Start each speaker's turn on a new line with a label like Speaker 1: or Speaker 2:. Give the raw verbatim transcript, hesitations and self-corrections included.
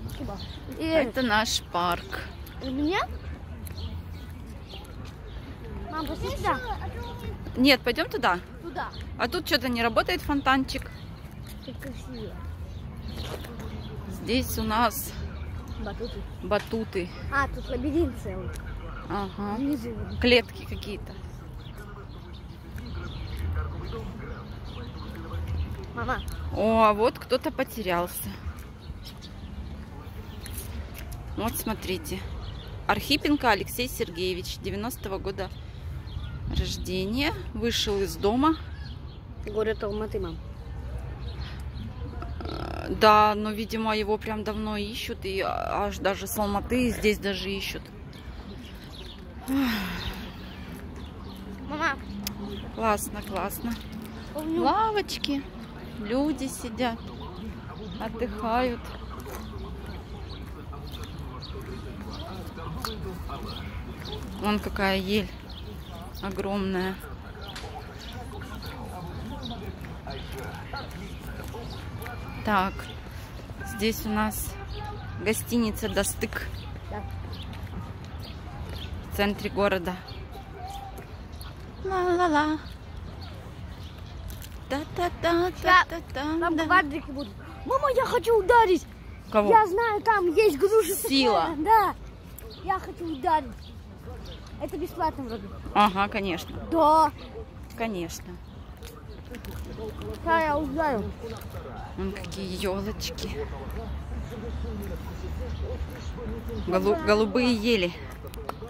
Speaker 1: И
Speaker 2: Это наш парк.
Speaker 1: у меня? Мам, пошли сюда.
Speaker 2: Нет, пойдем туда.
Speaker 1: Туда.
Speaker 2: А тут что-то не работает фонтанчик.
Speaker 1: Как красиво.
Speaker 2: Здесь у нас
Speaker 1: Батуты.
Speaker 2: батуты.
Speaker 1: А, тут лабиринт целый.
Speaker 2: Ага.
Speaker 1: Внизу.
Speaker 2: Клетки какие-то.
Speaker 1: Мама.
Speaker 2: О, а вот кто-то потерялся. Вот смотрите. Архипенко Алексей Сергеевич, девяностого года рождения. Вышел из дома.
Speaker 1: Город Алматы, мам.
Speaker 2: Да, но, видимо, его прям давно ищут. И аж даже с Алматы, и здесь даже ищут.
Speaker 1: Мама.
Speaker 2: Классно, классно.
Speaker 1: Помню.
Speaker 2: Лавочки. Люди сидят. Отдыхают. Вон какая ель. Огромная. Так. Здесь у нас гостиница «Достык»
Speaker 1: Да.
Speaker 2: в центре города. Ла-ла-ла.
Speaker 1: Там
Speaker 2: Да-да-да.
Speaker 1: квадрики будут. Мама, я хочу ударить.
Speaker 2: Кого?
Speaker 1: Я знаю, там есть груша.
Speaker 2: Сила.
Speaker 1: такая. Да. Я хочу ударить. Это бесплатно вроде.
Speaker 2: Ага, конечно.
Speaker 1: Да.
Speaker 2: Конечно.
Speaker 1: Сейчас я ударю.
Speaker 2: Вон какие елочки. Голу- голубые ели.